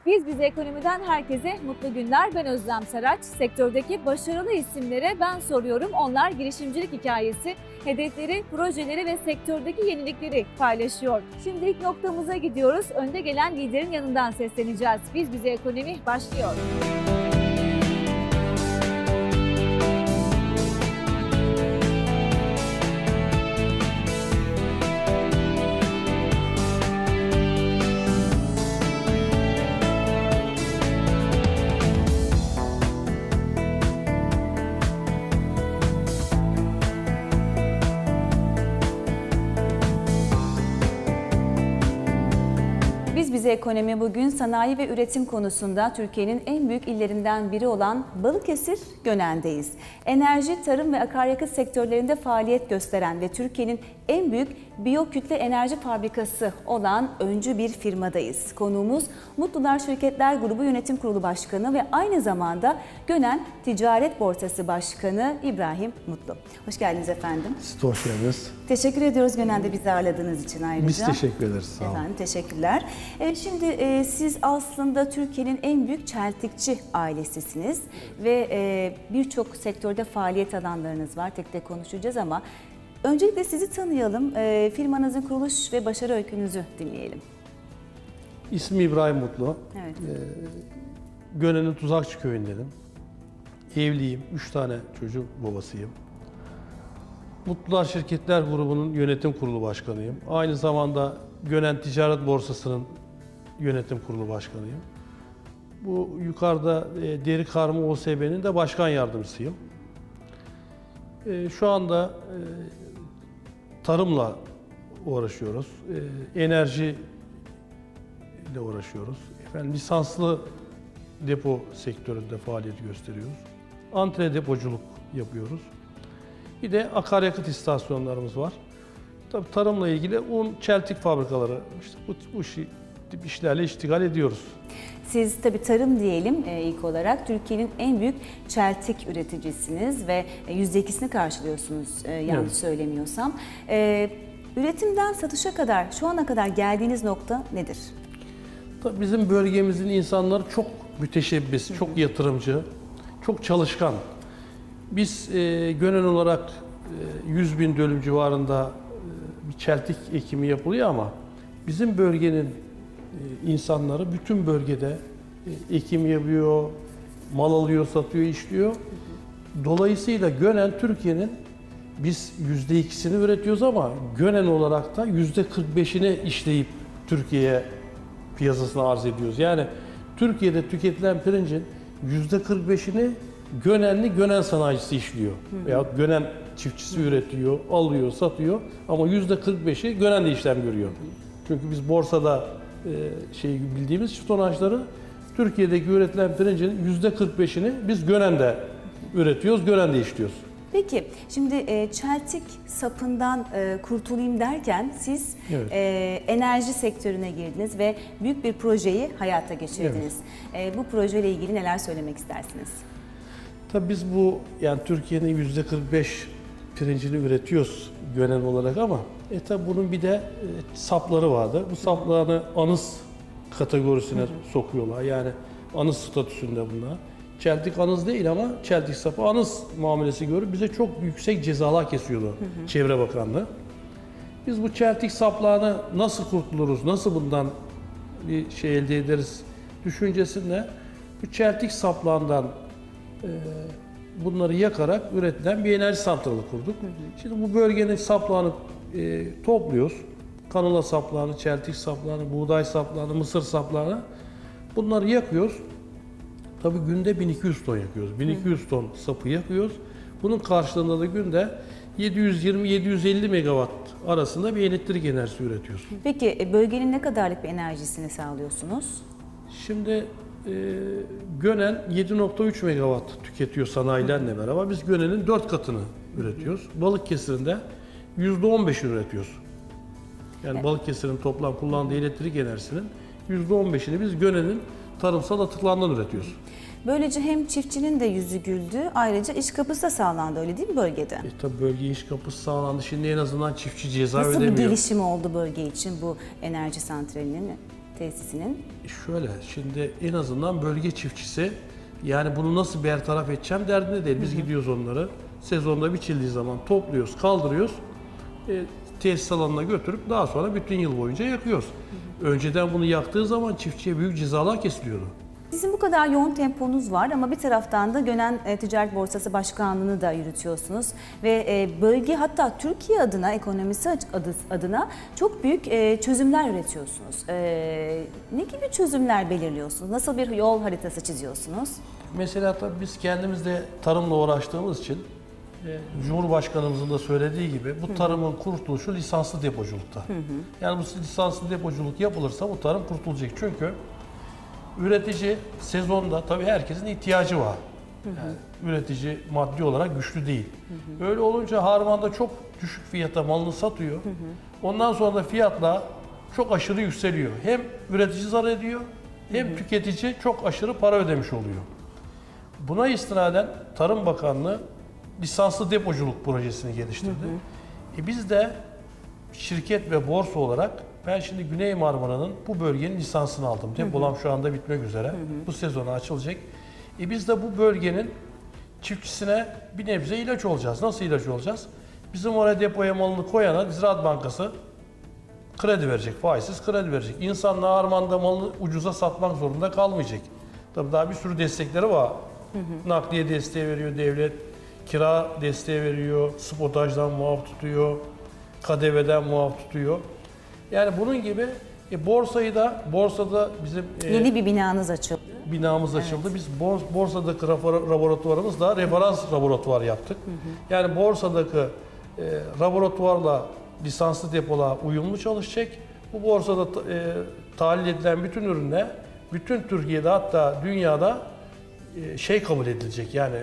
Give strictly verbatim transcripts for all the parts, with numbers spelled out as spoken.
Biz Bize Ekonomi'den herkese mutlu günler. Ben Özlem Saraç. Sektördeki başarılı isimlere ben soruyorum. Onlar girişimcilik hikayesi, hedefleri, projeleri ve sektördeki yenilikleri paylaşıyor. Şimdi ilk noktamıza gidiyoruz. Önde gelen liderin yanından sesleneceğiz. Biz Bize Ekonomi başlıyor. Biz Bize Ekonomi bugün sanayi ve üretim konusunda Türkiye'nin en büyük illerinden biri olan Balıkesir, Gönen'deyiz. Enerji, tarım ve akaryakıt sektörlerinde faaliyet gösteren ve Türkiye'nin en büyük biyokütle enerji fabrikası olan öncü bir firmadayız. Konuğumuz Mutlular Şirketler Grubu Yönetim Kurulu Başkanı ve aynı zamanda Gönen Ticaret Borsası Başkanı İbrahim Mutlu. Hoş geldiniz efendim. Siz de hoş geldiniz. Teşekkür ediyoruz Gönen'de bizi ağırladığınız için ayrıca. Biz teşekkür ederiz. Sağ olun. Efendim teşekkürler. Evet, şimdi e, siz aslında Türkiye'nin en büyük çeltikçi ailesisiniz ve e, birçok sektörde faaliyet alanlarınız var. Tek tek konuşacağız ama öncelikle sizi tanıyalım. E, firmanızın kuruluş ve başarı öykünüzü dinleyelim. İsmim İbrahim Mutlu. Evet. Ee, Gönen'in Tuzakçı köyündenim. Evliyim. Üç tane çocuk babasıyım. Mutlular Şirketler Grubu'nun yönetim kurulu başkanıyım. Aynı zamanda Gönen Ticaret Borsası'nın yönetim kurulu başkanıyım. Bu yukarıda e, Deri Karma O S B'nin de başkan yardımcısıyım. E, şu anda e, tarımla uğraşıyoruz. E, enerji ile uğraşıyoruz. Efendim, lisanslı depo sektöründe faaliyet gösteriyoruz. Antre depoculuk yapıyoruz. Bir de akaryakıt istasyonlarımız var. Tabii tarımla ilgili un, çeltik fabrikaları, işte bu, bu tip işlerle iştigal ediyoruz. Siz tabii tarım diyelim e, ilk olarak Türkiye'nin en büyük çeltik üreticisiniz ve yüzde ikisini karşılıyorsunuz e, yanlış evet. söylemiyorsam. E, üretimden satışa kadar şu ana kadar geldiğiniz nokta nedir? Tabii bizim bölgemizin insanları çok müteşebbis, Hı -hı. çok yatırımcı, çok çalışkan. Biz e, Gönen olarak e, yüz bin dönüm civarında e, bir çeltik ekimi yapılıyor ama bizim bölgenin e, insanları bütün bölgede e, ekim yapıyor, mal alıyor, satıyor, işliyor. Dolayısıyla Gönen Türkiye'nin biz yüzde ikisini üretiyoruz ama Gönen olarak da yüzde kırk beşini işleyip Türkiye'ye piyasasına arz ediyoruz. Yani Türkiye'de tüketilen pirincin yüzde kırk beşini Gönenli Gönen sanayicisi işliyor. Hı. Veyahut Gönen çiftçisi Hı. üretiyor, alıyor, satıyor ama yüzde kırk beşi Gönen'de işlem görüyor. Hı. Çünkü biz borsada e, şey bildiğimiz tonajları Türkiye'deki üretilen pirincin yüzde kırk beşini biz Gönen'de üretiyoruz, Gönen'de işliyoruz. Peki, şimdi e, çeltik sapından e, kurtulayım derken siz evet. e, enerji sektörüne girdiniz ve büyük bir projeyi hayata geçirdiniz. Evet. E, bu projeyle ilgili neler söylemek istersiniz? Tabii biz bu, yani Türkiye'nin yüzde kırk beş pirincini üretiyoruz Gönen olarak ama e tabi bunun bir de e, sapları vardı. Bu saplarını anız kategorisine hı hı. sokuyorlar. Yani anız statüsünde bunlar. Çeltik anız değil ama çeltik sapı anız muamelesi görüp bize çok yüksek cezalar kesiyordu hı hı. Çevre Bakanlığı. Biz bu çeltik saplarını nasıl kurtuluruz, nasıl bundan bir şey elde ederiz düşüncesinde bu çeltik saplarından e, bunları yakarak üretilen bir enerji santralı kurduk. Hı hı. Şimdi bu bölgenin saplarını e, topluyoruz. Kanala saplarını, çeltik saplarını, buğday saplarını, mısır saplarını bunları yakıyoruz. Tabii günde bin iki yüz ton yakıyoruz. bin iki yüz ton sapı yakıyoruz. Bunun karşılığında da günde yedi yüz yirmi yedi yüz elli megawatt arasında bir elektrik enerjisi üretiyoruz. Peki bölgenin ne kadarlık bir enerjisini sağlıyorsunuz? Şimdi e, Gönen yedi nokta üç megawatt tüketiyor sanayilerle beraber. Biz Gönen'in dört katını üretiyoruz. Balıkesir'in de yüzde on beşini üretiyoruz. Yani evet. Balıkesir'in toplam kullandığı elektrik enerjisinin yüzde on beşini biz Gönen'in tarımsal atıklarından üretiyoruz. Böylece hem çiftçinin de yüzü güldü, ayrıca iş kapısı da sağlandı, öyle değil mi bölgede? E tabi bölgeye iş kapısı sağlandı. Şimdi en azından çiftçi ceza Nasıl ödemiyor. Nasıl bir gelişim oldu bölge için bu enerji santralinin? tesisinin? Şöyle, şimdi en azından bölge çiftçisi yani bunu nasıl bertaraf edeceğim derdinde değil. Biz hı hı. gidiyoruz onları sezonda biçildiği zaman topluyoruz, kaldırıyoruz. E, tesis alanına götürüp daha sonra bütün yıl boyunca yakıyoruz. Hı hı. Önceden bunu yaktığı zaman çiftçiye büyük cezalar kesiliyordu. Sizin bu kadar yoğun temponuz var ama bir taraftan da Gönen Ticaret Borsası Başkanlığı'nı da yürütüyorsunuz. Ve bölge hatta Türkiye adına, ekonomisi adına çok büyük çözümler üretiyorsunuz. Ne gibi çözümler belirliyorsunuz? Nasıl bir yol haritası çiziyorsunuz? Mesela tabii biz kendimiz de tarımla uğraştığımız için Cumhurbaşkanımızın da söylediği gibi bu tarımın kurtuluşu lisanslı depoculukta. Hı hı. Yani bu lisanslı depoculuk yapılırsa bu tarım kurtulacak. Çünkü üretici sezonda tabii herkesin ihtiyacı var. Yani üretici maddi olarak güçlü değil. Hı hı. Öyle olunca harmanda çok düşük fiyata malını satıyor. Hı hı. Ondan sonra da fiyatlar çok aşırı yükseliyor. Hem üretici zarar ediyor hem hı hı. tüketici çok aşırı para ödemiş oluyor. Buna istinaden Tarım Bakanlığı lisanslı depoculuk projesini geliştirdi. Hı hı. E biz de şirket ve borsa olarak ben şimdi Güney Marmara'nın bu bölgenin lisansını aldım. Depolam şu anda bitmek üzere. Hı hı. Bu sezona açılacak. E biz de bu bölgenin çiftçisine bir nebze ilaç olacağız. Nasıl ilaç olacağız? Bizim oraya depoya malını koyana Ziraat Bankası kredi verecek, faizsiz kredi verecek. İnsanlar harmanda malını ucuza satmak zorunda kalmayacak. Tabii daha bir sürü destekleri var. Hı hı. Nakliye desteği veriyor devlet, kira desteği veriyor, spotajdan muaf tutuyor, K D V'den muaf tutuyor. Yani bunun gibi e, borsayı da, borsada bizim... E, Yeni bir binanız açıldı. Binamız açıldı. Evet. Biz bors, borsadaki laboratuvarımızda referans laboratuvar yaptık. Hı hı. Yani borsadaki e, laboratuvarla lisanslı depola uyumlu çalışacak. Bu borsada e, tahlil edilen bütün ürünler, bütün Türkiye'de hatta dünyada e, şey kabul edilecek. Yani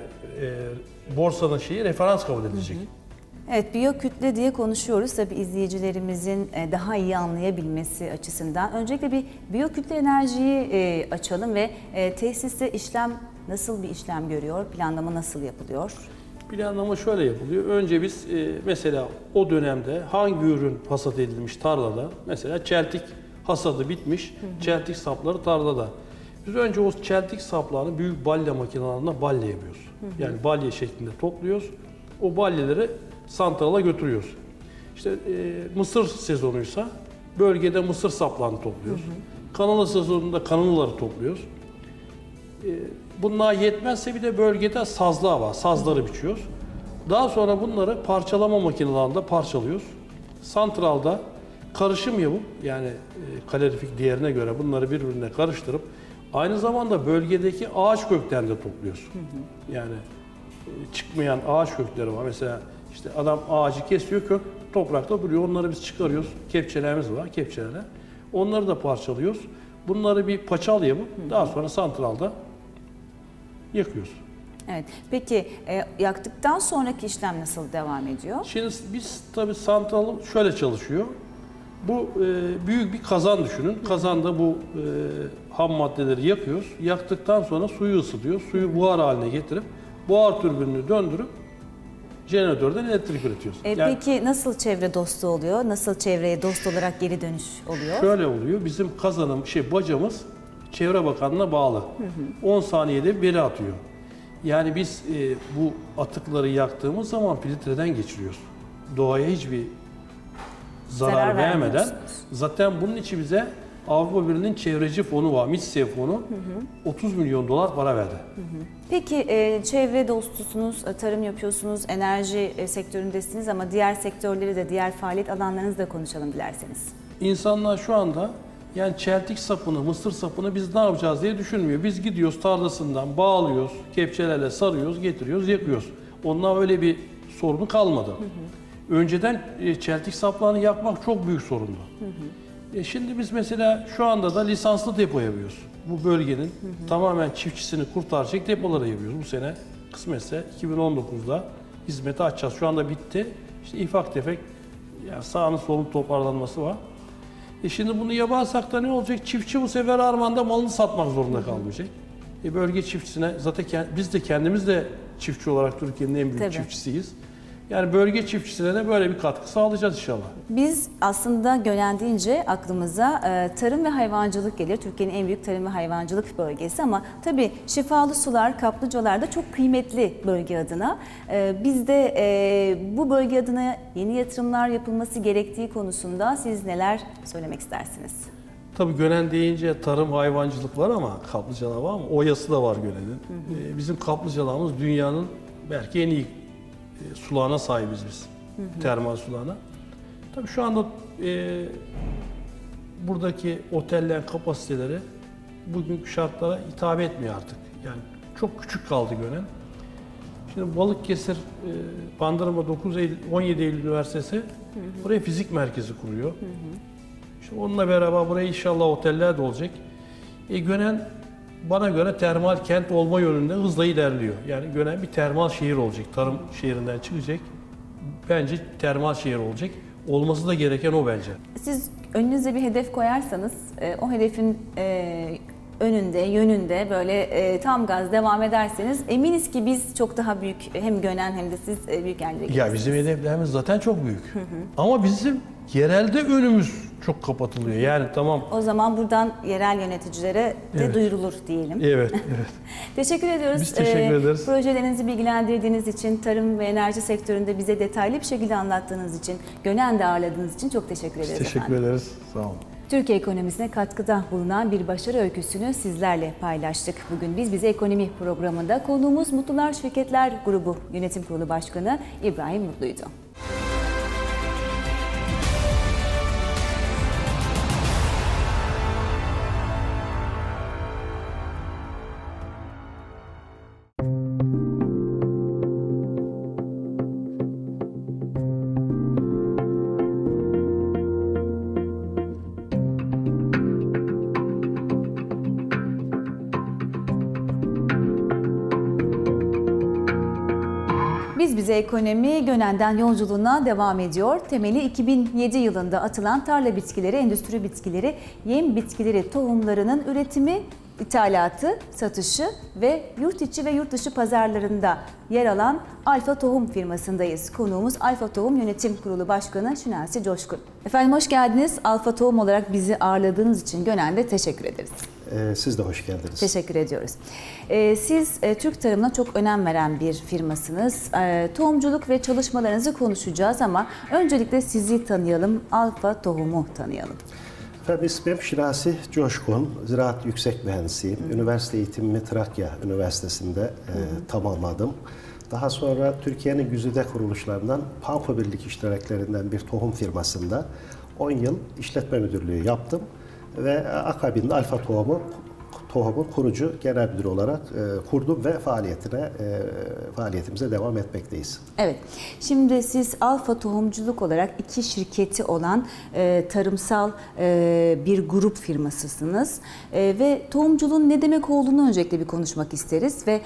e, borsanın şeyi referans kabul edilecek. Hı hı. Evet, biyokütle diye konuşuyoruz. Tabii izleyicilerimizin daha iyi anlayabilmesi açısından. Öncelikle bir biyokütle enerjiyi açalım ve tesiste işlem nasıl bir işlem görüyor? Planlama nasıl yapılıyor? Planlama şöyle yapılıyor. Önce biz mesela o dönemde hangi ürün hasat edilmiş tarlada, mesela çeltik hasadı bitmiş, hı hı. çeltik sapları tarlada. Biz önce o çeltik saplarını büyük balya makinelerinde balya yapıyoruz. Hı hı. Yani balya şeklinde topluyoruz. O balyaları santrala götürüyoruz. İşte e, mısır sezonuysa bölgede mısır saplarını topluyoruz. Hı hı. Kanola sezonunda kanolaları topluyoruz. E, bunlar yetmezse bir de bölgede sazlar var. Sazları biçiyoruz. Daha sonra bunları parçalama makinelerinde parçalıyoruz. Santralda karışım yapıp yani e, kalorifik değerine göre bunları birbirine karıştırıp aynı zamanda bölgedeki ağaç köklerini de topluyoruz. Hı hı. Yani e, çıkmayan ağaç kökleri var. Mesela İşte adam ağacı kesiyor, kök toprakta duruyor. Onları biz çıkarıyoruz. Kepçelerimiz var, kepçelerle. Onları da parçalıyoruz. Bunları bir paçal yapıp hı hı. daha sonra santralda yakıyoruz. Evet. Peki e, yaktıktan sonraki işlem nasıl devam ediyor? Şimdi biz tabii santral şöyle çalışıyor. Bu e, büyük bir kazan düşünün. Kazanda bu e, ham maddeleri yakıyoruz. Yaktıktan sonra suyu ısıtıyoruz. Suyu buhar haline getirip buhar türbinini döndürüp jeneratörden elektrik üretiyoruz. E, yani, peki nasıl çevre dostu oluyor? Nasıl çevreye dost olarak geri dönüş oluyor? Şöyle oluyor. Bizim kazanım şey bacamız Çevre Bakanlığı'na bağlı. Hı hı. on saniyede biri atıyor. Yani biz e, bu atıkları yaktığımız zaman filtreden geçiriyoruz. Doğaya hiçbir zarar, zarar vermeden. Zaten bunun için bize Avrupa Birliği'nin çevreci fonu var, MİTSEV fonu, hı hı. otuz milyon dolar para verdi. Hı hı. Peki e, çevre dostusunuz, tarım yapıyorsunuz, enerji e, sektöründesiniz ama diğer sektörleri de, diğer faaliyet alanlarınızı da konuşalım dilerseniz. İnsanlar şu anda yani çeltik sapını, mısır sapını biz ne yapacağız diye düşünmüyor. Biz gidiyoruz tarlasından bağlıyoruz, kepçelerle sarıyoruz, getiriyoruz, yakıyoruz. Onlar öyle bir sorunu kalmadı. Hı hı. Önceden e, çeltik saplarını yakmak çok büyük sorundu. Hı hı. E şimdi biz mesela şu anda da lisanslı depo yapıyoruz. Bu bölgenin hı hı. tamamen çiftçisini kurtaracak depolara yapıyoruz. Bu sene kısmetse iki bin on dokuzda hizmete açacağız. Şu anda bitti. İşte ufak tefek yani sağını solunu toparlanması var. E şimdi bunu yaparsak da ne olacak? Çiftçi bu sefer harmanda malını satmak zorunda kalmayacak. E bölge çiftçisine zaten biz de kendimiz de çiftçi olarak Türkiye'nin en büyük Tabii. çiftçisiyiz. Yani bölge çiftçilerine böyle bir katkı sağlayacağız inşallah. Biz aslında Gönen deyince aklımıza e, tarım ve hayvancılık gelir. Türkiye'nin en büyük tarım ve hayvancılık bölgesi ama tabii şifalı sular, kaplıcalar da çok kıymetli bölge adına. E, biz de e, bu bölge adına yeni yatırımlar yapılması gerektiği konusunda siz neler söylemek istersiniz? Tabii Gönen deyince tarım, hayvancılık var ama kaplıcalar var ama oyası da var Gönen'in. E, bizim kaplıcalarımız dünyanın belki en iyi e, sulağına sahibiz biz. Hı hı. Termal sulağına. Tabii şu anda e, buradaki otellerin kapasiteleri bugünkü şartlara hitap etmiyor artık. Yani çok küçük kaldı Gönen. Şimdi Balıkesir, e, Bandırma dokuz Eylül, on yedi Eylül Üniversitesi hı hı. buraya fizik merkezi kuruyor. Hı hı. İşte onunla beraber buraya inşallah oteller de olacak. E, Gönen bana göre termal kent olma yönünde hızla ilerliyor. Yani Gönen bir termal şehir olacak. Tarım şehrinden çıkacak. Bence termal şehir olacak. Olması da gereken o bence. Siz önünüze bir hedef koyarsanız o hedefin önünde, yönünde böyle tam gaz devam ederseniz eminiz ki biz çok daha büyük hem Gönen hem de siz büyük yerlere gidersiniz. Ya bizim hedeflerimiz zaten çok büyük. Hı hı. Ama bizim yerelde önümüz çok kapatılıyor. Yani tamam. O zaman buradan yerel yöneticilere de evet. duyurulur diyelim. Evet, evet. Teşekkür ediyoruz. Biz teşekkür ederiz. Ee, projelerinizi bilgilendirdiğiniz için, tarım ve enerji sektöründe bize detaylı bir şekilde anlattığınız için, Gönen'de ağırladığınız için çok teşekkür ederiz. Biz teşekkür efendim. ederiz. Sağ olun. Türkiye ekonomisine katkıda bulunan bir başarı öyküsünü sizlerle paylaştık. Bugün Biz Bize Ekonomi programında konuğumuz Mutlular Şirketler Grubu Yönetim Kurulu Başkanı İbrahim Mutlu'ydu. Biz Bize Ekonomi Gönen'den yolculuğuna devam ediyor. Temeli iki bin yedi yılında atılan tarla bitkileri, endüstri bitkileri, yem bitkileri tohumlarının üretimi, ithalatı, satışı ve yurt içi ve yurt dışı pazarlarında yer alan Alfa Tohum firmasındayız. Konuğumuz Alfa Tohum Yönetim Kurulu Başkanı Şinasi Coşkun. Efendim hoş geldiniz. Alfa Tohum olarak bizi ağırladığınız için Gönen'de teşekkür ederiz. Siz de hoş geldiniz. Teşekkür ediyoruz. Siz Türk tarımına çok önem veren bir firmasınız. Tohumculuk ve çalışmalarınızı konuşacağız ama öncelikle sizi tanıyalım, Alfa Tohum'u tanıyalım. Efendim ismim Şinasi Coşkun, Ziraat Yüksek Mühendisiyim. Hı. Üniversite eğitimimi Trakya Üniversitesi'nde e, tamamladım. Daha sonra Türkiye'nin güzide kuruluşlarından Panko Birlik iştiraklerinden bir tohum firmasında on yıl işletme müdürlüğü yaptım. Ve akabinde Alfa Tohum'u Tohum'un kurucu genel müdürü olarak e, kurdum ve faaliyetine e, faaliyetimize devam etmekteyiz. Evet. Şimdi siz Alfa Tohumculuk olarak iki şirketi olan e, tarımsal e, bir grup firmasısınız. E, ve tohumculuğun ne demek olduğunu öncelikle bir konuşmak isteriz ve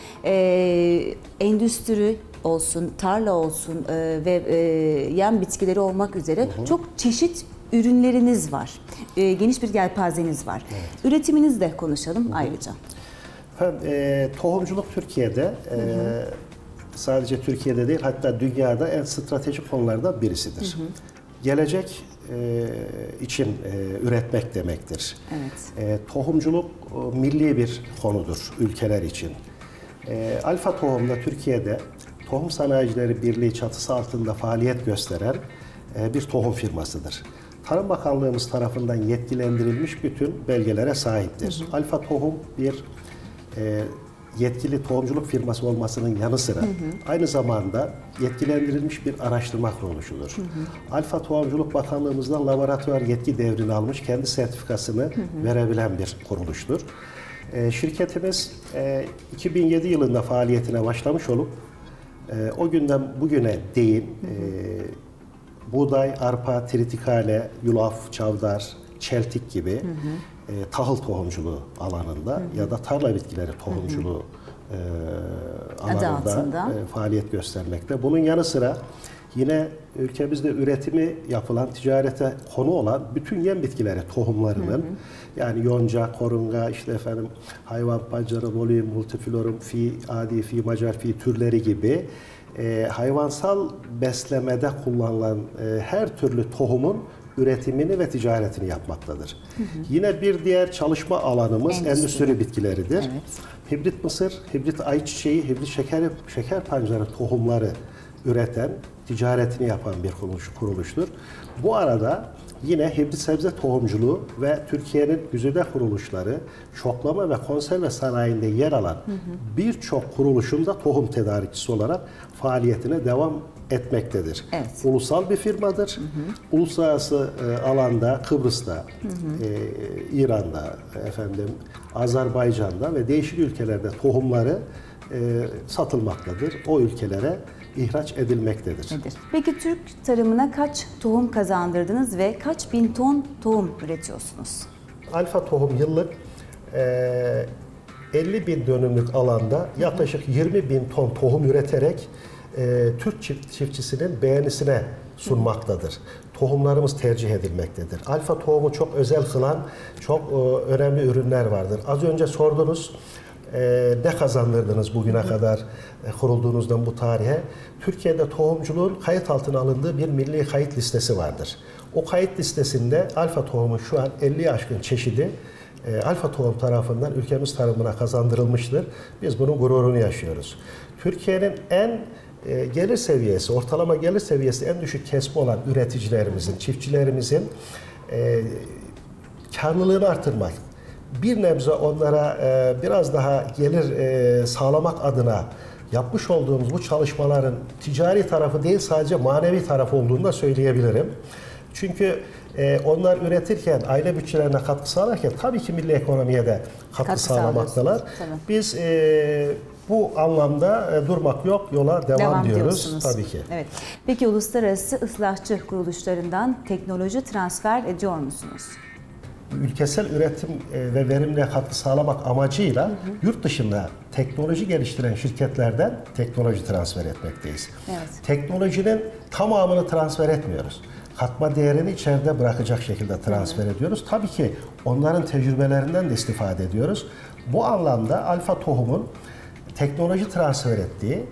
e, endüstri olsun, tarla olsun e, ve e, yem bitkileri olmak üzere hı hı. çok çeşit ürünleriniz var. E, geniş bir yelpazeniz var. Evet. Üretiminizi de konuşalım hı-hı. ayrıca. Efendim, e, tohumculuk Türkiye'de e, sadece Türkiye'de değil hatta dünyada en stratejik konulardan birisidir. Hı hı. Gelecek e, için e, üretmek demektir. Evet. E, tohumculuk e, milli bir konudur ülkeler için. E, Alfa Tohum'da Türkiye'de Tohum Sanayicileri Birliği çatısı altında faaliyet gösteren e, bir tohum firmasıdır. Tarım Bakanlığımız tarafından yetkilendirilmiş bütün belgelere sahiptir. Hı hı. Alfa Tohum bir e, yetkili tohumculuk firması olmasının yanı sıra hı hı. aynı zamanda yetkilendirilmiş bir araştırma kuruluşudur. Hı hı. Alfa Tohumculuk Bakanlığımızdan laboratuvar yetki devrini almış, kendi sertifikasını hı hı. verebilen bir kuruluştur. E, şirketimiz e, iki bin yedi yılında faaliyetine başlamış olup e, o günden bugüne değin hı hı. E, buğday, arpa, tritikale, yulaf, çavdar, çeltik gibi hı hı. E, tahıl tohumculuğu alanında hı hı. ya da tarla bitkileri tohumculuğu hı hı. E, alanında e, faaliyet göstermekte. Bunun yanı sıra yine ülkemizde üretimi yapılan, ticarete konu olan bütün yem bitkileri tohumlarının hı hı. yani yonca, korunga, işte efendim hayvan pancarı, volüm, multiflorum, fi, adi fi, macar fi türleri gibi e, hayvansal beslemede kullanılan e, her türlü tohumun üretimini ve ticaretini yapmaktadır. Hı hı. Yine bir diğer çalışma alanımız endüstri, endüstri bitkileridir. Evet. Hibrit mısır, hibrit ayçiçeği, hibrit şeker, şeker pancarı tohumları üreten, ticaretini yapan bir kuruluş, kuruluştur. Bu arada yine hibrit sebze tohumculuğu ve Türkiye'nin güzide kuruluşları, çoklama ve konserve sanayinde yer alan birçok kuruluşunda tohum tedarikçisi olarak faaliyetine devam etmektedir. Evet. Ulusal bir firmadır. Hı hı. Uluslararası e, alanda Kıbrıs'ta, hı hı. E, İran'da, efendim Azerbaycan'da ve değişik ülkelerde tohumları e, satılmaktadır. O ülkelere ihraç edilmektedir. Nedir? Peki Türk tarımına kaç tohum kazandırdınız ve kaç bin ton tohum üretiyorsunuz? Alfa Tohum yıllık e, elli bin dönümlük alanda yaklaşık yirmi bin ton tohum üreterek e, Türk çiftçisinin beğenisine sunmaktadır. Tohumlarımız tercih edilmektedir. Alfa tohumu çok özel kılan çok e, önemli ürünler vardır. Az önce sordunuz. Ee, ne kazandırdınız bugüne hı hı. kadar e, kurulduğunuzdan bu tarihe? Türkiye'de tohumculuğun kayıt altına alındığı bir milli kayıt listesi vardır. O kayıt listesinde alfa tohumun şu an elliye aşkın çeşidi e, alfa tohum tarafından ülkemiz tarımına kazandırılmıştır. Biz bunun gururunu yaşıyoruz. Türkiye'nin en e, gelir seviyesi, ortalama gelir seviyesi en düşük kesme olan üreticilerimizin, çiftçilerimizin e, karlılığını artırmak, bir nebze onlara e, biraz daha gelir e, sağlamak adına yapmış olduğumuz bu çalışmaların ticari tarafı değil sadece manevi tarafı olduğunu da söyleyebilirim. Çünkü e, onlar üretirken, aile bütçelerine katkı sağlarken tabii ki milli ekonomiye de katkı, katkı sağlamaktalar. Biz e, bu anlamda e, durmak yok, yola devam, devam diyoruz tabii ki. Evet. Peki uluslararası ıslahçı kuruluşlarından teknoloji transfer ediyor musunuz? Ülkesel üretim ve verimliğe katkı sağlamak amacıyla hı hı. yurt dışında teknoloji geliştiren şirketlerden teknoloji transfer etmekteyiz. Evet. Teknolojinin tamamını transfer etmiyoruz. Katma değerini içeride bırakacak şekilde transfer hı hı. ediyoruz. Tabii ki onların tecrübelerinden de istifade ediyoruz. Bu anlamda Alfa Tohum'un teknoloji transfer ettiği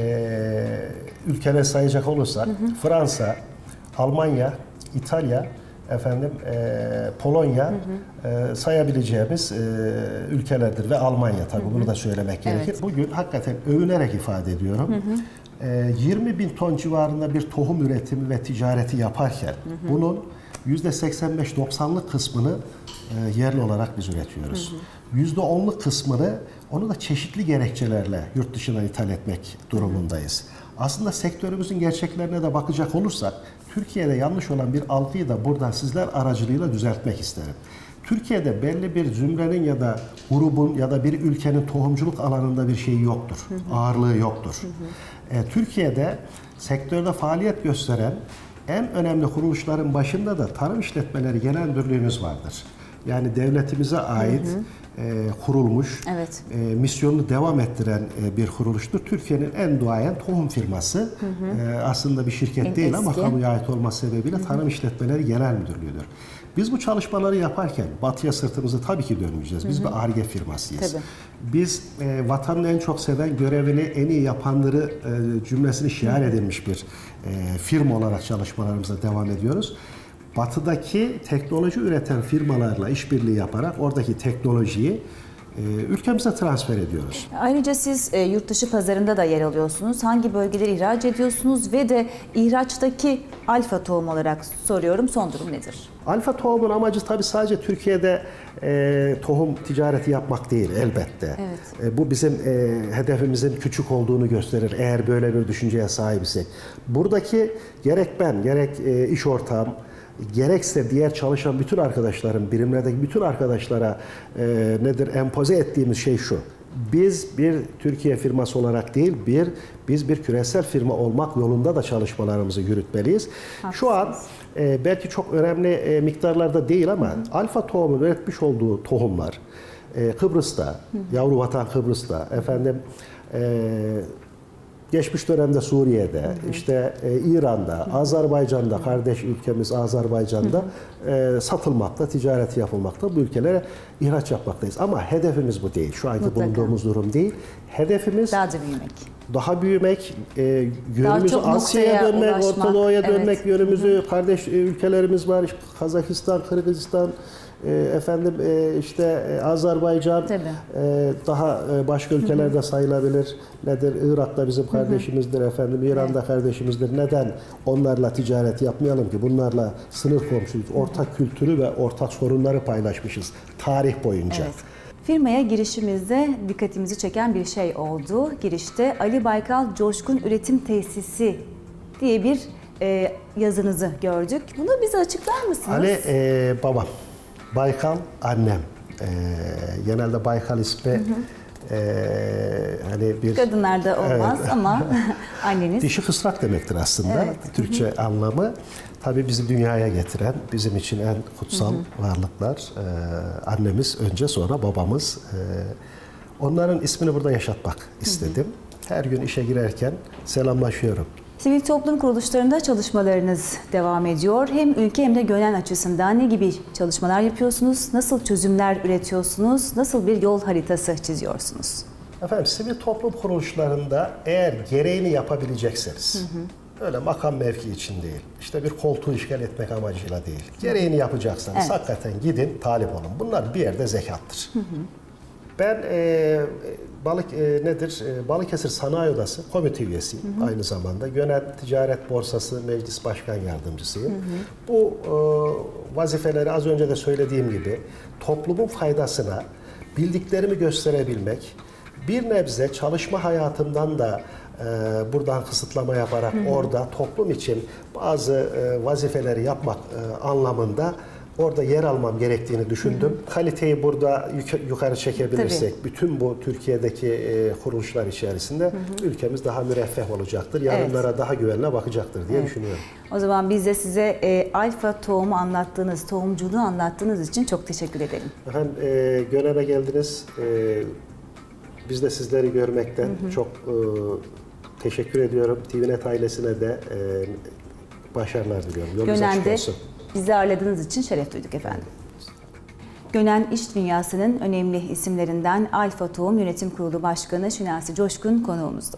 e, ülkeler sayacak olursak hı hı. Fransa, Almanya, İtalya, efendim e, Polonya hı hı. E, sayabileceğimiz e, ülkelerdir ve Almanya tabii hı hı. bunu da söylemek evet. gerekir. Bugün hakikaten övünerek ifade ediyorum. Hı hı. E, yirmi bin ton civarında bir tohum üretimi ve ticareti yaparken hı hı. bunun yüzde seksen beş doksanlık kısmını e, yerli olarak biz üretiyoruz. yüzde onluk kısmını onu da çeşitli gerekçelerle yurt dışına ithal etmek durumundayız. Hı hı. Aslında sektörümüzün gerçeklerine de bakacak olursak Türkiye'de yanlış olan bir algıyı da buradan sizler aracılığıyla düzeltmek isterim. Türkiye'de belli bir zümrenin ya da grubun ya da bir ülkenin tohumculuk alanında bir şeyi yoktur. Hı hı. Ağırlığı yoktur. Hı hı. E, Türkiye'de sektörde faaliyet gösteren en önemli kuruluşların başında da Tarım İşletmeleri Genel Müdürlüğümüz vardır. Yani devletimize ait hı hı. E, kurulmuş, evet. e, misyonunu devam ettiren e, bir kuruluştur. Türkiye'nin en duayen tohum firması. Hı hı. E, aslında bir şirket en değil eski. Ama kamuya ait olması sebebiyle hı hı. Tarım İşletmeleri Genel Müdürlüğü'dür. Biz bu çalışmaları yaparken batıya sırtımızı tabii ki dönmeyeceğiz. Biz hı hı. bir Ar-Ge firmasıyız. Tabii. Biz e, vatanını en çok seven, görevini en iyi yapanları e, cümlesini şiar edilmiş bir e, firma olarak çalışmalarımıza devam ediyoruz. Batıdaki teknoloji üreten firmalarla işbirliği yaparak oradaki teknolojiyi e, ülkemize transfer ediyoruz. Ayrıca siz e, yurt dışı pazarında da yer alıyorsunuz. Hangi bölgeleri ihraç ediyorsunuz ve de ihraçtaki alfa tohum olarak soruyorum, son durum nedir? Alfa tohumun amacı tabii sadece Türkiye'de e, tohum ticareti yapmak değil elbette. Evet. E, bu bizim e, hedefimizin küçük olduğunu gösterir eğer böyle bir düşünceye sahipsek. Buradaki gerek ben gerek e, iş ortağım, gerekse diğer çalışan bütün arkadaşlarım, birimlerdeki bütün arkadaşlara e, nedir empoze ettiğimiz şey şu. Biz bir Türkiye firması olarak değil, bir biz bir küresel firma olmak yolunda da çalışmalarımızı yürütmeliyiz. Haklısınız. Şu an e, belki çok önemli e, miktarlarda değil ama hı hı. Alfa Tohum'un üretmiş olduğu tohumlar e, Kıbrıs'ta, hı hı. yavru vatan Kıbrıs'ta, efendim e, geçmiş dönemde Suriye'de, hı hı. işte e, İran'da, hı hı. Azerbaycan'da, kardeş ülkemiz Azerbaycan'da hı hı. E, satılmakta, ticareti yapılmakta, bu ülkelere ihraç yapmaktayız. Ama hedefimiz bu değil. Şu anki Mutlaka. bulunduğumuz durum değil. Hedefimiz daha da büyümek. Daha büyümek, e, yönümüzü Asya'ya dönmek, ulaşmak. Orta Doğu'ya evet. dönmek, yönümüzü hı hı. kardeş ülkelerimiz var. İşte Kazakistan, Kırgızistan, e, efendim e, işte e, Azerbaycan, e, daha e, başka ülkelerde hı hı. sayılabilir. Nedir? Irak da bizim kardeşimizdir, hı hı. efendim İran da evet. kardeşimizdir. Neden onlarla ticaret yapmayalım ki? Bunlarla sınır komşuyuz. Ortak hı hı. kültürü ve ortak sorunları paylaşmışız tarih boyunca. Evet. Firmaya girişimizde dikkatimizi çeken bir şey oldu. Girişte Ali Baykal Coşkun Üretim Tesisi diye bir e, yazınızı gördük. Bunu bize açıklar mısınız? Ali e, babam, Baykal annem. E, genelde Baykal ismi hı hı. E, hani bir kadınlarda olmaz evet. ama anneniz dişi kısrak demektir aslında. Evet. Türkçe hı hı. anlamı. Tabii bizi dünyaya getiren, bizim için en kutsal hı hı. varlıklar. Ee, annemiz önce, sonra babamız. Ee, onların ismini burada yaşatmak istedim. Hı hı. Her gün işe girerken selamlaşıyorum. Sivil toplum kuruluşlarında çalışmalarınız devam ediyor. Hem ülke hem de Gönen açısından ne gibi çalışmalar yapıyorsunuz? Nasıl çözümler üretiyorsunuz? Nasıl bir yol haritası çiziyorsunuz? Efendim, sivil toplum kuruluşlarında eğer gereğini yapabilecekseniz, hı hı. öyle makam mevki için değil, işte bir koltuğu işgal etmek amacıyla değil, gereğini yapacaksanız evet. hakikaten gidin, talip olun. Bunlar bir yerde zekattır. Hı hı. Ben e, balık e, nedir? E, Balıkesir Sanayi Odası komite üyesiyim hı hı. aynı zamanda. Gönen Ticaret Borsası Meclis Başkan Yardımcısıyım. Hı hı. Bu e, vazifeleri az önce de söylediğim gibi toplumun faydasına bildiklerimi gösterebilmek, bir nebze çalışma hayatımdan da e, buradan kısıtlama yaparak hı hı. orada toplum için bazı e, vazifeleri yapmak e, anlamında orada yer almam gerektiğini düşündüm. Hı hı. Kaliteyi burada yuk yukarı çekebilirsek, Tabii. bütün bu Türkiye'deki e, kuruluşlar içerisinde hı hı. ülkemiz daha müreffeh olacaktır. Yarınlara evet. daha güvenle bakacaktır diye evet. düşünüyorum. O zaman biz de size e, alfa tohumu anlattığınız, tohumculuğu anlattığınız için çok teşekkür edelim. Efendim, e, Gönen'e geldiniz. E, biz de sizleri görmekten hı hı. çok e, teşekkür ediyorum. T V Net ailesine de e, başarılar diliyorum. Yolunuz açık olsun. Bizi ağırladığınız için şeref duyduk efendim. Gönen İş Dünyası'nın önemli isimlerinden Alfa Tohum Yönetim Kurulu Başkanı Şinasi Coşkun konuğumuzdu.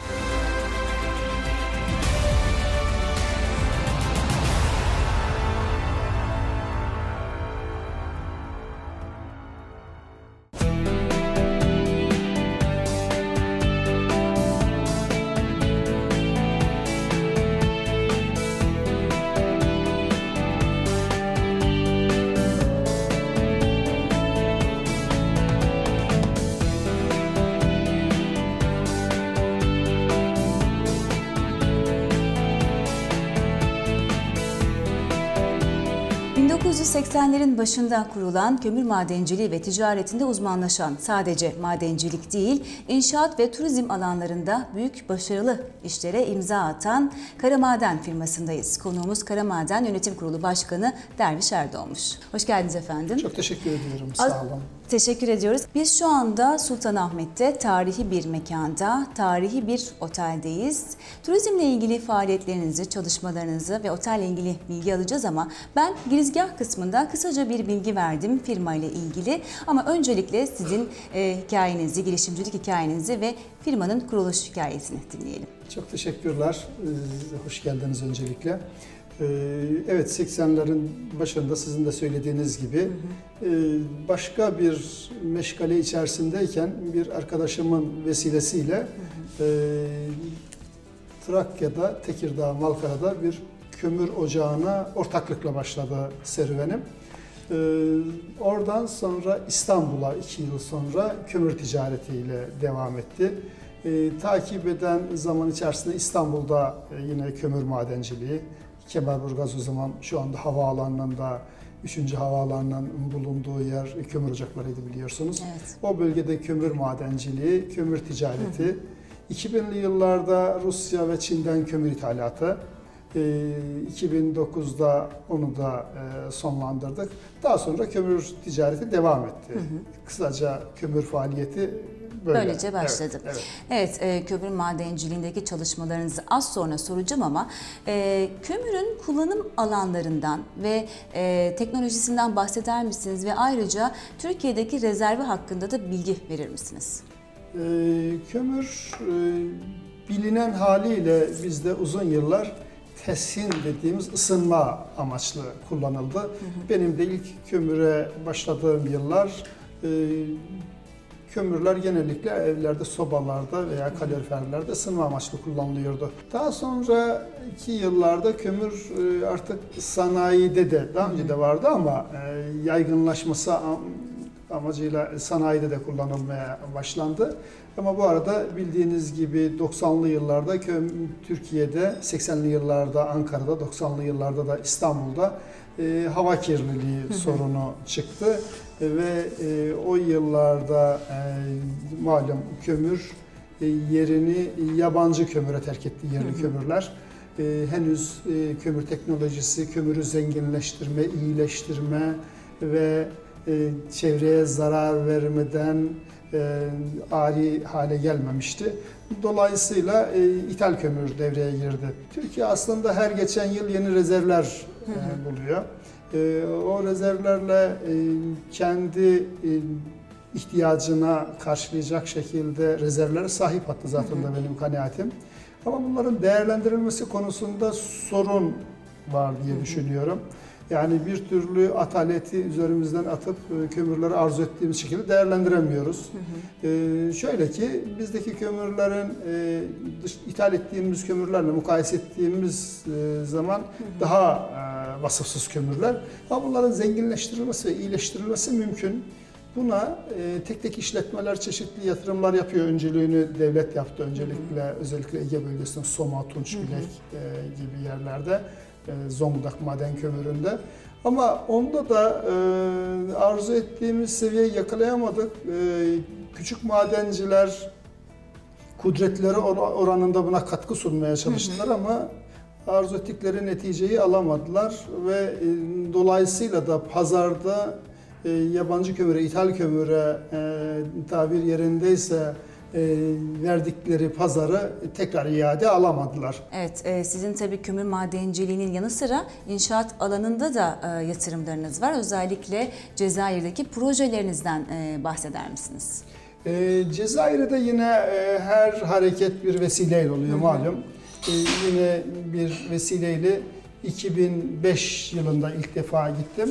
bin dokuz yüz seksenlerin başında kurulan kömür madenciliği ve ticaretinde uzmanlaşan, sadece madencilik değil, inşaat ve turizm alanlarında büyük başarılı işlere imza atan Karamaden firmasındayız. Konuğumuz Karamaden Yönetim Kurulu Başkanı Derviş Erdoğmuş. Hoş geldiniz efendim. Çok teşekkür ediyorum. Sağ olun. Teşekkür ediyoruz. Biz şu anda Sultanahmet'te tarihi bir mekanda, tarihi bir oteldeyiz. Turizmle ilgili faaliyetlerinizi, çalışmalarınızı ve otelle ilgili bilgi alacağız ama ben girizgah kısmında kısaca bir bilgi verdim firma ile ilgili. Ama öncelikle sizin e, hikayenizi, girişimcilik hikayenizi ve firmanın kuruluş hikayesini dinleyelim. Çok teşekkürler. Hoş geldiniz öncelikle. Evet, seksenlerin başında sizin de söylediğiniz gibi hı hı. başka bir meşgale içerisindeyken bir arkadaşımın vesilesiyle hı hı. Trakya'da, Tekirdağ, Malkara'da bir kömür ocağına ortaklıkla başladı serüvenim. Oradan sonra İstanbul'a iki yıl sonra kömür ticaretiyle devam etti. Takip eden zaman içerisinde İstanbul'da yine kömür madenciliği, Kemerburgaz o zaman şu anda havaalanında, üçüncü havaalanının bulunduğu yer kömür ocaklarıydı biliyorsunuz. Evet. O bölgede kömür madenciliği, kömür ticareti, hı hı. iki binli yıllarda Rusya ve Çin'den kömür ithalatı, iki bin dokuzda onu da sonlandırdık. Daha sonra kömür ticareti devam etti. Hı hı. Kısaca kömür faaliyeti böyle. Böylece başladı. Evet, evet. evet e, kömür madenciliğindeki çalışmalarınızı az sonra soracağım ama e, kömürün kullanım alanlarından ve e, teknolojisinden bahseder misiniz? Ve ayrıca Türkiye'deki rezervi hakkında da bilgi verir misiniz? E, kömür e, bilinen haliyle bizde uzun yıllar teshin dediğimiz ısınma amaçlı kullanıldı. Hı hı. Benim de ilk kömüre başladığım yıllar e, kömürler genellikle evlerde, sobalarda veya kaloriferlerde ısınma amaçlı kullanılıyordu. Daha sonraki yıllarda kömür artık sanayide de, daha önce de vardı ama yaygınlaşması amacıyla sanayide de kullanılmaya başlandı. Ama bu arada bildiğiniz gibi doksanlı yıllarda Türkiye'de, seksenli yıllarda Ankara'da, doksanlı yıllarda da İstanbul'da e, hava kirliliği hı hı. sorunu çıktı. E, ve e, o yıllarda e, malum kömür e, yerini yabancı kömüre terk etti, yerli hı hı. kömürler. E, henüz e, kömür teknolojisi, kömürü zenginleştirme, iyileştirme ve e, çevreye zarar vermeden e, ari hale gelmemişti. Dolayısıyla e, ithal kömür devreye girdi. Türkiye aslında her geçen yıl yeni rezervler e, buluyor. E, o rezervlerle e, kendi e, ihtiyacına karşılayacak şekilde rezervlere sahip hattı zaten de benim kanaatim. Ama bunların değerlendirilmesi konusunda sorun var diye düşünüyorum. Yani bir türlü ataleti üzerimizden atıp kömürleri arzu ettiğimiz şekilde değerlendiremiyoruz. Hı hı. Ee, şöyle ki bizdeki kömürlerin e, dış, ithal ettiğimiz kömürlerle mukayese ettiğimiz e, zaman hı hı. daha e, vasıfsız kömürler. Ama bunların zenginleştirilmesi ve iyileştirilmesi mümkün. Buna e, tek tek işletmeler çeşitli yatırımlar yapıyor. Önceliğini devlet yaptı. Öncelikle hı hı. özellikle Ege bölgesinde Soma, Tunçbilek e, gibi yerlerde. Zonguldak maden kömüründe. Ama onda da e, arzu ettiğimiz seviyeyi yakalayamadık. E, küçük madenciler kudretleri oranında buna katkı sunmaya çalıştılar ama arzu ettikleri neticeyi alamadılar ve e, dolayısıyla da pazarda e, yabancı kömüre, ithal kömüre e, tabir yerindeyse E, verdikleri pazarı tekrar iade alamadılar. Evet, e, sizin tabii kömür madenciliğinin yanı sıra inşaat alanında da e, yatırımlarınız var. Özellikle Cezayir'deki projelerinizden e, bahseder misiniz? E, Cezayir'de yine e, her hareket bir vesileyle oluyor hı hı. malum. E, yine bir vesileyle iki bin beş yılında ilk defa gittim.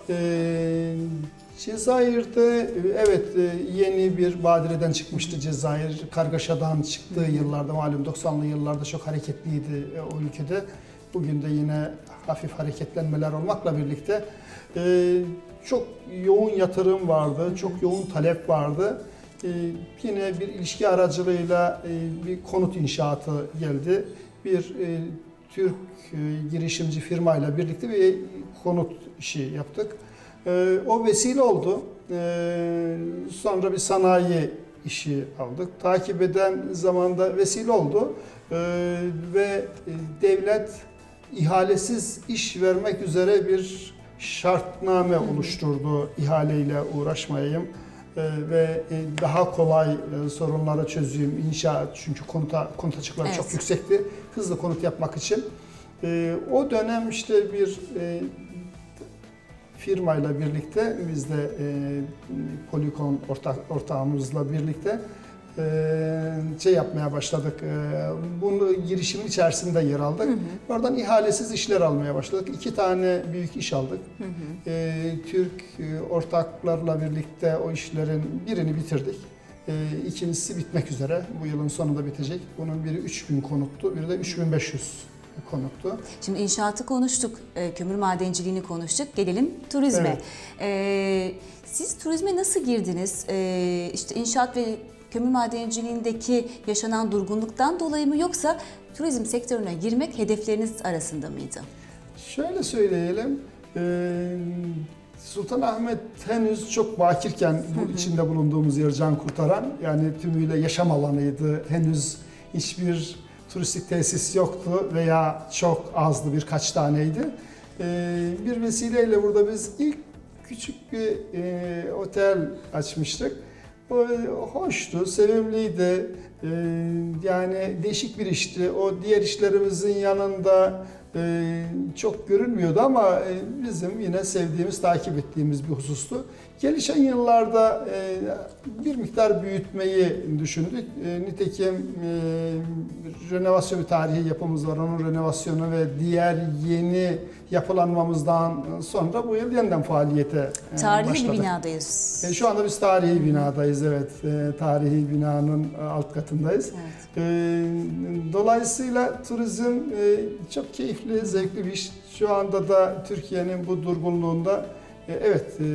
E, Cezayir'de evet yeni bir badireden çıkmıştı Cezayir. Kargaşadan çıktığı yıllarda malum doksanlı yıllarda çok hareketliydi o ülkede. Bugün de yine hafif hareketlenmeler olmakla birlikte çok yoğun yatırım vardı, çok yoğun talep vardı. Yine bir ilişki aracılığıyla bir konut inşaatı geldi. Bir Türk girişimci firmayla birlikte bir konut işi yaptık. Ee, o vesile oldu. Ee, sonra bir sanayi işi aldık. Takip eden zamanda vesile oldu. Ee, ve devlet ihalesiz iş vermek üzere bir şartname oluşturdu. İhaleyle uğraşmayayım ee, ve daha kolay e, sorunları çözeyim. İnşaat çünkü konuta, konut açıkları evet. çok yüksekti. Hızlı konut yapmak için. Ee, o dönem işte bir e, firmayla birlikte biz de e, Polycon ortak, ortağımızla birlikte e, şey yapmaya başladık. E, bunu girişimin içerisinde yer aldık. Hı hı. Oradan ihalesiz işler almaya başladık. İki tane büyük iş aldık. Hı hı. E, Türk e, ortaklarla birlikte o işlerin birini bitirdik. E, ikincisi bitmek üzere. Bu yılın sonunda bitecek. Bunun biri üç bin konuttu, biri de üç bin beş yüz. konuttu. Şimdi inşaatı konuştuk, kömür madenciliğini konuştuk. Gelelim turizme. Evet. Ee, siz turizme nasıl girdiniz? Ee, işte inşaat ve kömür madenciliğindeki yaşanan durgunluktan dolayı mı yoksa turizm sektörüne girmek hedefleriniz arasında mıydı? Şöyle söyleyelim. E, Sultanahmet henüz çok bakirken bu içinde bulunduğumuz yer can kurtaran yani tümüyle yaşam alanıydı. Henüz hiçbir turistik tesis yoktu veya çok azdı, birkaç taneydi. E, bir vesileyle burada biz ilk küçük bir e, otel açmıştık. O hoştu, sevimliydi. E, yani değişik bir işti. O diğer işlerimizin yanında e, çok görünmüyordu ama e, bizim yine sevdiğimiz, takip ettiğimiz bir husustu. Gelişen yıllarda e, bir miktar büyütmeyi düşündük. E, nitekim e, renovasyon bir tarihi yapımız var. Onun renovasyonu ve diğer yeni yapılanmamızdan sonra bu yıl yeniden faaliyete e, Tarihi başladık. bir binadayız. E, şu anda biz tarihi binadayız, evet. E, tarihi binanın alt katındayız. Evet. E, dolayısıyla turizm e, çok keyifli, zevkli bir iş. Şu anda da Türkiye'nin bu durgunluğunda e, evet e,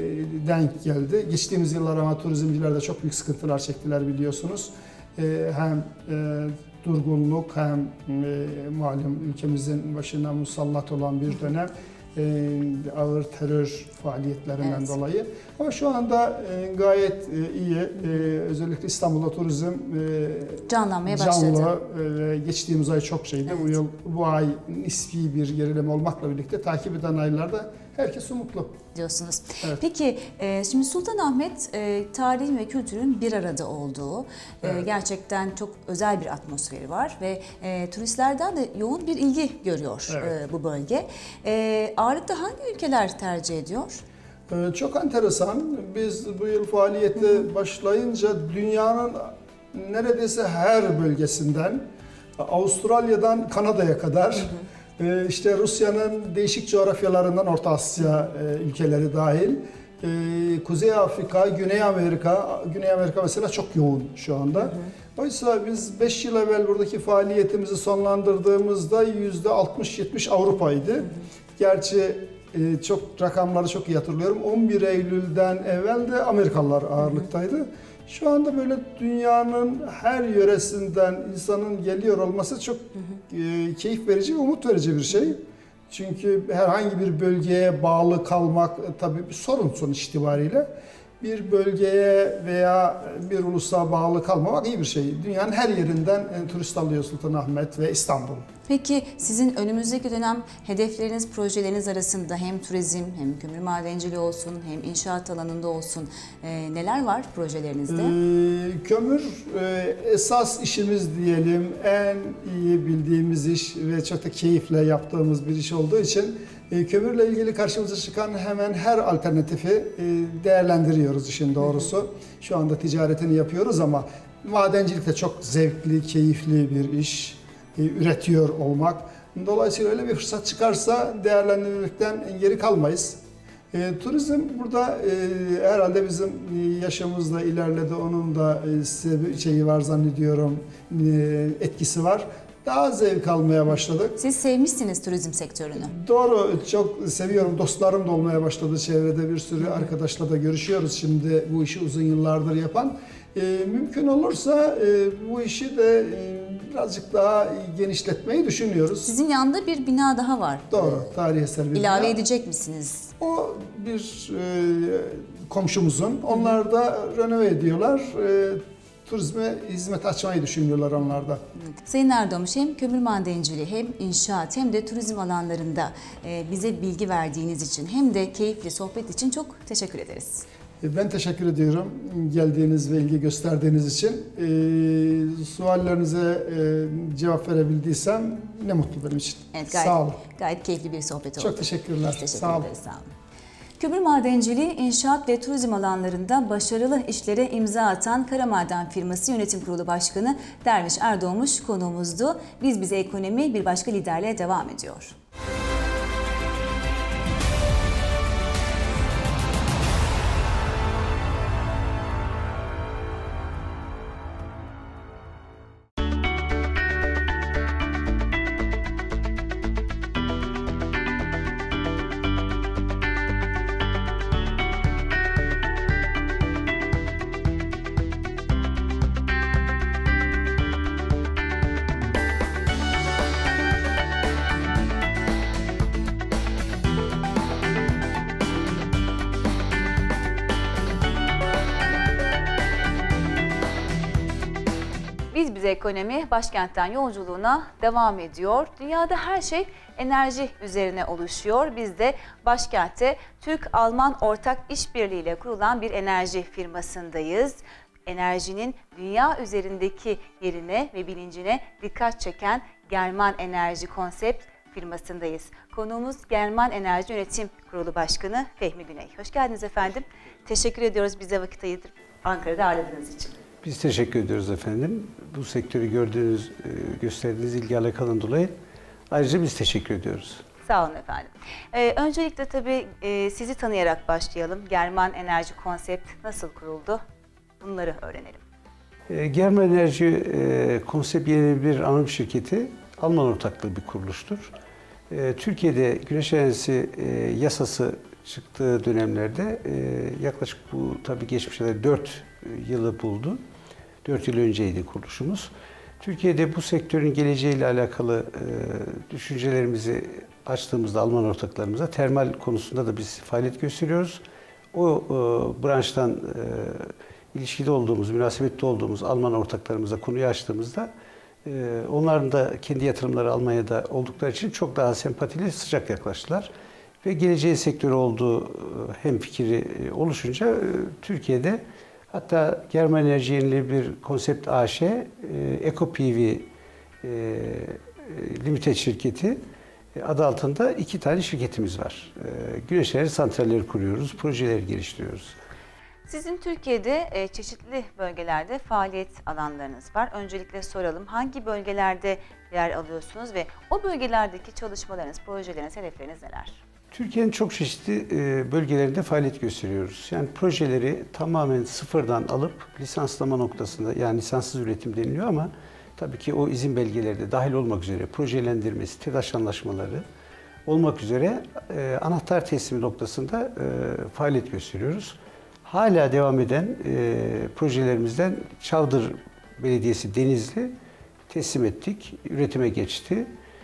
denk geldi. Geçtiğimiz yıllar ama turizmciler de çok büyük sıkıntılar çektiler biliyorsunuz. E, hem e, durgunluk hem e, malum ülkemizin başına musallat olan bir dönem. E, ağır terör faaliyetlerinden Evet. dolayı. Ama şu anda e, gayet e, iyi. E, özellikle İstanbul'da turizm e, Canlanmaya canlı başladı. ve geçtiğimiz ay çok şeydi. Evet. Bu yıl, bu ay nispi bir gerileme olmakla birlikte takip eden aylarda herkes umutlu. Diyorsunuz. Evet. Peki e, şimdi Sultanahmet e, tarihin ve kültürün bir arada olduğu e, Evet. gerçekten çok özel bir atmosferi var ve e, turistlerden de yoğun bir ilgi görüyor Evet. e, bu bölge. E, ağırlıkta hangi ülkeler tercih ediyor? Ee, Çok enteresan. Biz bu yıl faaliyete başlayınca dünyanın neredeyse her bölgesinden, Avustralya'dan Kanada'ya kadar, e, işte Rusya'nın değişik coğrafyalarından Orta Asya e, ülkeleri dahil, e, Kuzey Afrika, Güney Amerika, Güney Amerika mesela çok yoğun şu anda. Oysa biz beş yıl evvel buradaki faaliyetimizi sonlandırdığımızda yüzde altmış yetmiş Avrupa'ydı. Gerçi Ee, çok rakamları çok iyi hatırlıyorum. on bir Eylül'den evvel de Amerikalılar ağırlıktaydı. Şu anda böyle dünyanın her yöresinden insanın geliyor olması çok e, keyif verici ve umut verici bir şey. Çünkü herhangi bir bölgeye bağlı kalmak e, tabii bir sorun sonuç itibariyle. Bir bölgeye veya bir ulusa bağlı kalmamak iyi bir şey. Dünyanın her yerinden e, turist alıyor Sultanahmet ve İstanbul. Peki sizin önümüzdeki dönem hedefleriniz, projeleriniz arasında hem turizm hem kömür madenciliği olsun hem inşaat alanında olsun e, neler var projelerinizde? Ee, kömür e, esas işimiz diyelim, en iyi bildiğimiz iş ve çok da keyifle yaptığımız bir iş olduğu için e, kömürle ilgili karşımıza çıkan hemen her alternatifi e, değerlendiriyoruz işin doğrusu. Şu anda ticaretini yapıyoruz ama madencilik de çok zevkli, keyifli bir iş. E, üretiyor olmak. Dolayısıyla öyle bir fırsat çıkarsa değerlendirmekten geri kalmayız. E, turizm burada e, herhalde bizim yaşımızla ilerledi. Onun da e, şeyi var zannediyorum, e, etkisi var. Daha zevk almaya başladık. Siz sevmişsiniz turizm sektörünü. Doğru, çok seviyorum. Dostlarım da olmaya başladı çevrede. Bir sürü arkadaşla da görüşüyoruz şimdi bu işi uzun yıllardır yapan. E, mümkün olursa e, bu işi de e, birazcık daha genişletmeyi düşünüyoruz. Sizin yanında bir bina daha var. Doğru, tarihi eser bir İlave bina. edecek misiniz? O bir e, komşumuzun. Onlar da renove ediyorlar. E, turizme hizmet açmayı düşünüyorlar onlar da. Sayın Erdoğmuş, hem kömür madenciliği hem inşaat hem de turizm alanlarında e, bize bilgi verdiğiniz için hem de keyifli sohbet için çok teşekkür ederiz. Ben teşekkür ediyorum geldiğiniz ve ilgi gösterdiğiniz için. Ee, suallerinize e, cevap verebildiysem ne mutlu benim için. Evet, gayet, sağ olun. Gayet keyifli bir sohbet oldu. Çok teşekkürler. Biz teşekkür Sağ olun. ederiz. Sağ olun. Kömür madenciliği, inşaat ve turizm alanlarında başarılı işlere imza atan Karamaden firması Yönetim Kurulu Başkanı Derviş Erdoğmuş konuğumuzdu. Biz Bize Ekonomi bir başka liderle devam ediyor. Bize Ekonomi başkentten yolculuğuna devam ediyor. Dünyada her şey enerji üzerine oluşuyor. Biz de başkentte Türk-Alman ortak işbirliğiyle kurulan bir enerji firmasındayız. Enerjinin dünya üzerindeki yerine ve bilincine dikkat çeken German Enerji Konsept firmasındayız. Konuğumuz German Enerji Yönetim Kurulu Başkanı Fehmi Güney. Hoş geldiniz efendim. Teşekkür ediyoruz bize vakit ayırıp Ankara'da ağırladığınız için. Biz teşekkür ediyoruz efendim. Bu sektörü gördüğünüz, gösterdiğiniz ilgi alakanın dolayı ayrıca biz teşekkür ediyoruz. Sağ olun efendim. Ee, öncelikle tabii e, sizi tanıyarak başlayalım. German Enerji Konsept nasıl kuruldu? Bunları öğrenelim. E, German Enerji e, Konsept yeni bir anonim şirketi, Alman ortaklığı bir kuruluştur. E, Türkiye'de güneş enerjisi e, yasası çıktığı dönemlerde e, yaklaşık bu tabii geçmişte dört yılı buldu. dört yıl önceydi kuruluşumuz. Türkiye'de bu sektörün geleceğiyle alakalı e, düşüncelerimizi açtığımızda Alman ortaklarımıza termal konusunda da biz faaliyet gösteriyoruz. O e, branştan e, ilişkili olduğumuz, münasebette olduğumuz Alman ortaklarımıza konuyu açtığımızda e, onların da kendi yatırımları Almanya'da oldukları için çok daha sempatili, sıcak yaklaştılar. Ve geleceğin sektörü olduğu hemfikri oluşunca Türkiye'de hatta German Enerji Yenilenebilir Konsept A Ş, Eco P V e, Limited şirketi adı altında iki tane şirketimiz var. E, güneş enerji santralleri kuruyoruz, projeleri geliştiriyoruz. Sizin Türkiye'de çeşitli bölgelerde faaliyet alanlarınız var. Öncelikle soralım, hangi bölgelerde yer alıyorsunuz ve o bölgelerdeki çalışmalarınız, projeleriniz, hedefleriniz neler? Türkiye'nin çok çeşitli bölgelerinde faaliyet gösteriyoruz. Yani projeleri tamamen sıfırdan alıp lisanslama noktasında, yani lisanssız üretim deniliyor ama tabii ki o izin belgeleri de dahil olmak üzere projelendirmesi, TEDAŞ anlaşmaları olmak üzere anahtar teslimi noktasında faaliyet gösteriyoruz. Hala devam eden projelerimizden Çavdır Belediyesi Denizli teslim ettik, üretime geçti.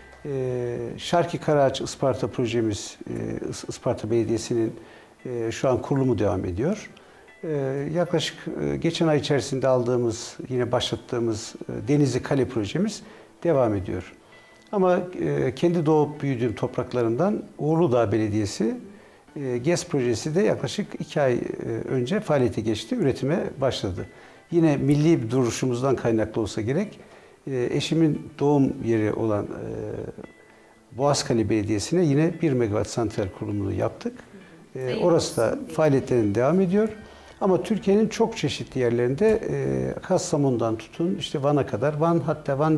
Şarki Karaağaç Isparta projemiz, Isparta Belediyesi'nin şu an kurulumu devam ediyor. Yaklaşık geçen ay içerisinde aldığımız, yine başlattığımız Denizli Kale projemiz devam ediyor. Ama kendi doğup büyüdüğüm topraklarından Uğurluğ Belediyesi GES projesi de yaklaşık iki ay önce faaliyete geçti, üretime başladı. Yine milli bir duruşumuzdan kaynaklı olsa gerek, eşimin doğum yeri olan Boğazkale Belediyesi'ne yine bir megawatt santral kurulumunu yaptık. Orası da faaliyetlerine devam ediyor. Ama Türkiye'nin çok çeşitli yerlerinde Kastamonu'dan tutun işte Van'a kadar, Van hatta Van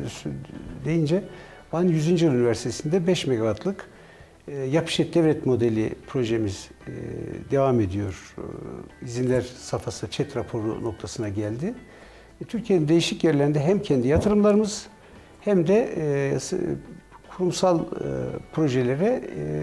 deyince Van yüzüncü Yıl Üniversitesi'nde beş megawattlık yapışet devlet modeli projemiz devam ediyor. İzinler safhası ÇED raporu noktasına geldi. Türkiye'nin değişik yerlerinde hem kendi yatırımlarımız hem de kurumsal projelere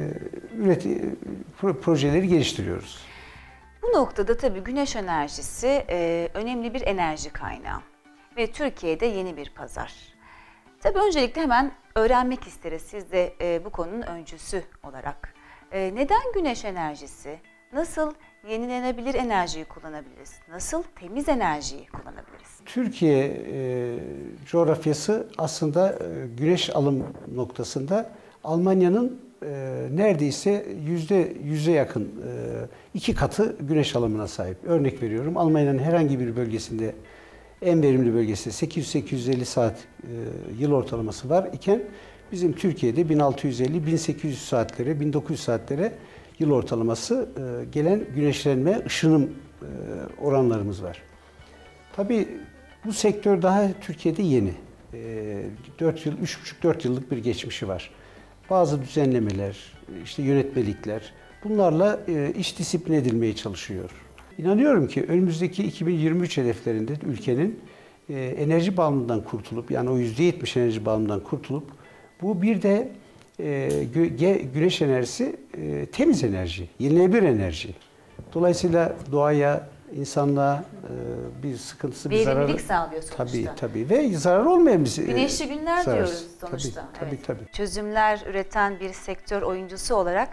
üreti projeleri geliştiriyoruz. Bu noktada tabii güneş enerjisi önemli bir enerji kaynağı ve Türkiye'de yeni bir pazar. Tabii öncelikle hemen öğrenmek isteriz siz de bu konunun öncüsü olarak. Neden güneş enerjisi? Nasıl yenilenebilir enerjiyi kullanabiliriz? Nasıl temiz enerjiyi kullanabiliriz? Türkiye e, coğrafyası aslında e, güneş alım noktasında Almanya'nın e, neredeyse yüzde yüze yakın e, iki katı güneş alımına sahip. Örnek veriyorum, Almanya'nın herhangi bir bölgesinde, en verimli bölgesinde sekiz yüz sekiz yüz elli saat e, yıl ortalaması var iken bizim Türkiye'de bin altı yüz elli bin sekiz yüz saatlere, bin dokuz yüz saatlere yıl ortalaması e, gelen güneşlenme, ışınım e, oranlarımız var. Tabii bu sektör daha Türkiye'de yeni. E, dört yıl, üç buçuk dört yıllık bir geçmişi var. Bazı düzenlemeler, işte yönetmelikler, bunlarla e, iş disiplin edilmeye çalışıyor. İnanıyorum ki önümüzdeki iki bin yirmi üç hedeflerinde ülkenin e, enerji bağımlılığından kurtulup, yani o yüzde yetmiş enerji bağımlılığından kurtulup, bu bir de e, gü güneş enerjisi e, temiz enerji, yenilenebilir enerji. Dolayısıyla doğaya, insanlığa e, bir sıkıntısı, bir zararı... Verimlilik sağlıyor sonuçta. Tabii, tabii. Ve zarar olmayan bir... Güneşli günler zarar. diyoruz sonuçta. Tabii, tabii, evet. tabii. Çözümler üreten bir sektör oyuncusu olarak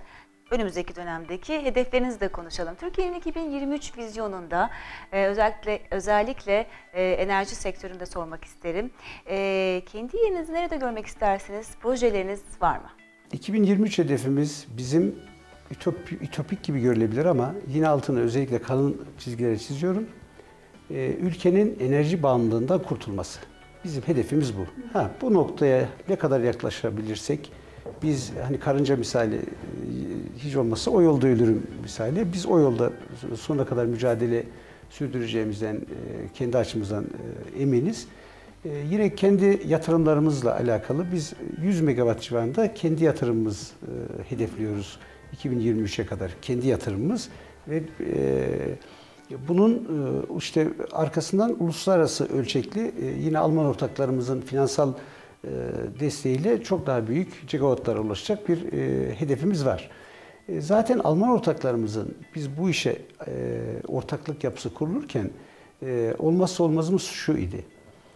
önümüzdeki dönemdeki hedeflerinizi de konuşalım. Türkiye'nin iki bin yirmi üç vizyonunda e, özellikle özellikle e, enerji sektöründe sormak isterim. E, kendi yerinizi nerede görmek istersiniz? Projeleriniz var mı? iki bin yirmi üç hedefimiz bizim ütopik, ütopik gibi görülebilir ama yine altını özellikle kalın çizgileri çiziyorum. E, ülkenin enerji bağımlılığından kurtulması. Bizim hedefimiz bu. Ha, bu noktaya ne kadar yaklaşabilirsek, biz hani karınca misali, hiç olmazsa o yolda ölürüm misali, biz o yolda sonuna kadar mücadele sürdüreceğimizden, kendi açımızdan eminiz. Yine kendi yatırımlarımızla alakalı biz yüz megawatt civarında kendi yatırımımız hedefliyoruz iki bin yirmi üçe kadar, kendi yatırımımız ve bunun işte arkasından uluslararası ölçekli yine Alman ortaklarımızın finansal desteğiyle çok daha büyük gigawattlara ulaşacak bir hedefimiz var. Zaten Alman ortaklarımızın biz bu işe ortaklık yapısı kurulurken olmazsa olmazımız şu idi.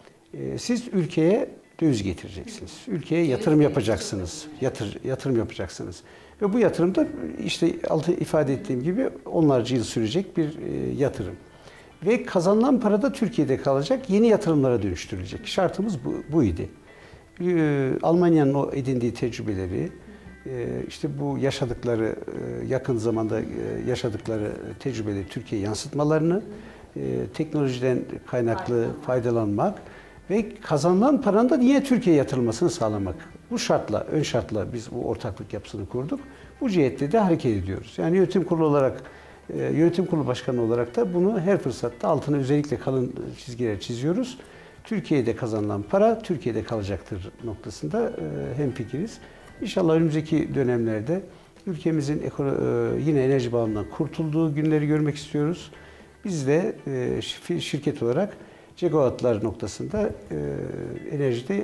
Siz ülkeye döviz getireceksiniz. Ülkeye yatırım yapacaksınız. Yatır, yatırım yapacaksınız. Ve bu yatırım da işte altı ifade ettiğim gibi onlarca yıl sürecek bir yatırım. Ve kazanılan para da Türkiye'de kalacak, yeni yatırımlara dönüştürülecek. Şartımız bu, bu idi. Almanya'nın o edindiği tecrübeleri, işte bu yaşadıkları, yakın zamanda yaşadıkları tecrübeleri Türkiye'ye yansıtmalarını, teknolojiden kaynaklı faydalanmak ve kazanılan paranın da niye Türkiye'ye yatırılmasını sağlamak. Bu şartla, ön şartla biz bu ortaklık yapısını kurduk. Bu cihette de hareket ediyoruz. Yani yönetim kurulu olarak, yönetim kurulu başkanı olarak da bunu her fırsatta altına özellikle kalın çizgiler çiziyoruz. Türkiye'de kazanılan para Türkiye'de kalacaktır noktasında hemfikiriz. İnşallah önümüzdeki dönemlerde ülkemizin yine enerji bağımlılığından kurtulduğu günleri görmek istiyoruz. Biz de şirket olarak gigawattlar noktasında enerjide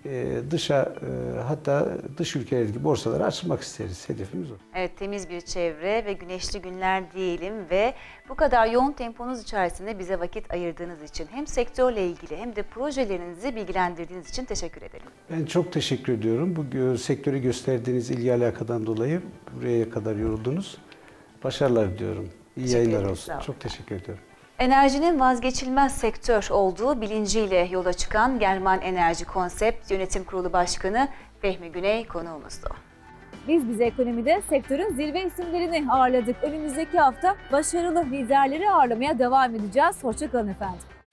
dışa hatta dış ülkelerdeki borsalara açılmak isteriz. Hedefimiz o. Evet, temiz bir çevre ve güneşli günler diyelim ve bu kadar yoğun temponuz içerisinde bize vakit ayırdığınız için hem sektörle ilgili hem de projelerinizi bilgilendirdiğiniz için teşekkür ederim. Ben çok teşekkür ediyorum. Bu sektöre gösterdiğiniz ilgi alakadan dolayı buraya kadar yoruldunuz. Başarılar diliyorum. İyi yayınlar olsun. Çok teşekkür ediyorum. Enerjinin vazgeçilmez sektör olduğu bilinciyle yola çıkan German Enerji Konsept Yönetim Kurulu Başkanı Fehmi Güney konuğumuzdu. Biz bize ekonomide sektörün zirve isimlerini ağırladık. Önümüzdeki hafta başarılı liderleri ağırlamaya devam edeceğiz. Hoşça kalın efendim.